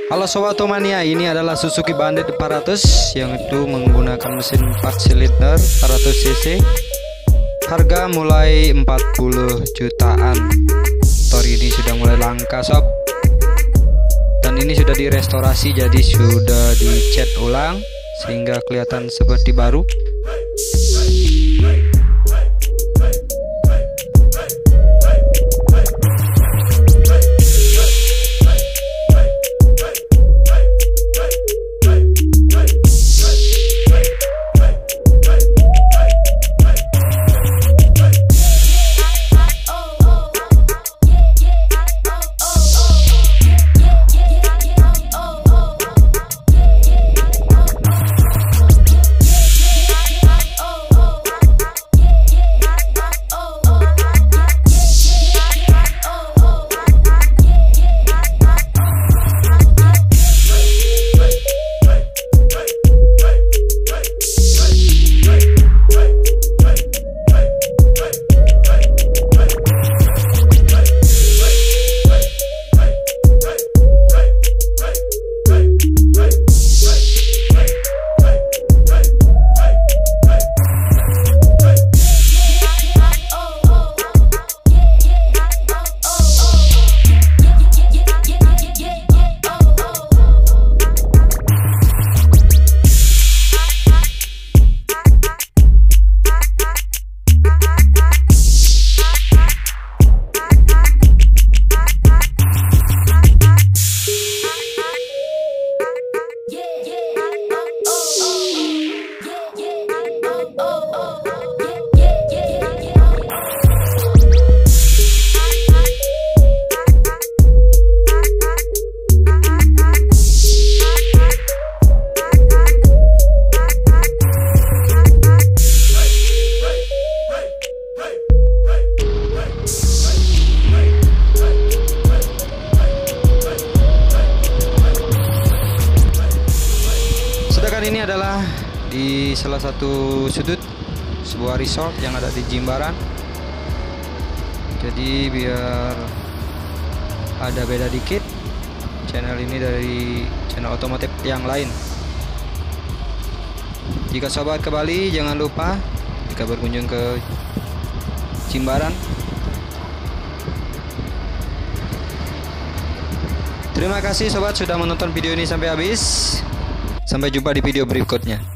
Halo Sobat Otomania, ini adalah Suzuki Bandit 400 yang itu menggunakan mesin 4 silinder 400 cc. Harga mulai 40 jutaan. Motor ini sudah mulai langka sob. Dan ini sudah direstorasi, jadi sudah dicat ulang sehingga kelihatan seperti baru. Ini adalah di salah satu sudut sebuah resort yang ada di Jimbaran. Jadi biar ada beda dikit, channel ini dari channel otomotif yang lain. Jika sobat ke Bali, jangan lupa jika berkunjung ke Jimbaran. Terima kasih sobat sudah menonton video ini sampai habis. Sampai jumpa di video berikutnya.